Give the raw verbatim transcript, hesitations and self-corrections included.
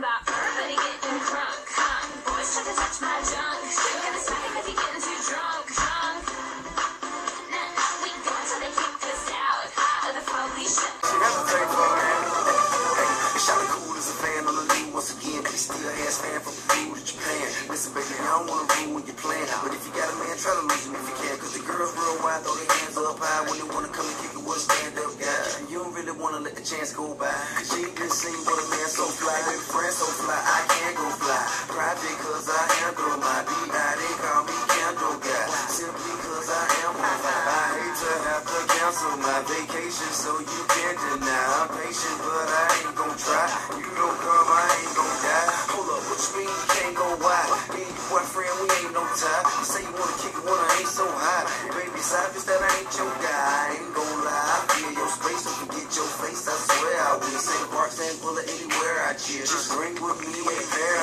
about her, but he getting drunk. Huh? Boys try to touch my junk. Gotta smack it 'cause he getting too drunk. Drunk. Nah, we go until they kick us out. Of the police shit. She has a thing for man. Hey, hey, Shawty cool as a fan on the lead once again, but he still has fan from the food that you're playing. Listen, baby, I don't wanna ruin when you're playing, but if you got a man, try to lose him if you can, 'cause the girls worldwide throw their hands up high when they wanna come and kick it with a stand-up guy. You don't really wanna let the chance go by, 'cause she ain't been seen with a man so fly, baby friend so fly, I can't go fly. Private 'cause I handle my B I, they call me Candle Guy, simply 'cause I am on fire. I hate to have to cancel my vacation, so you can't deny. I'm patient, but I ain't gon' try. You don't come, I ain't gon' die. Hold up, what you mean you can't go wide? Me and your boyfriend, we ain't no tie. You say you wanna kick it when I ain't so high. Baby, it's obvious that I ain't your guy. I ain't gon' lie. I feel your space, don't forget your face. I swear I will. St. Park, Saint Bullet, anywhere I cheer. Just drink with me, ain't fair.